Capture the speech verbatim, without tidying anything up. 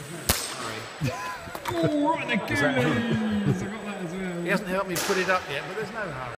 Oh, right in the goalies! I got that as well. He hasn't helped me put it up yet, but there's no hurry.